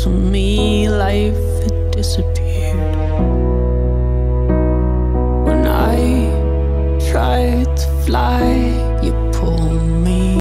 to me life had disappeared. When I tried to fly, you pulled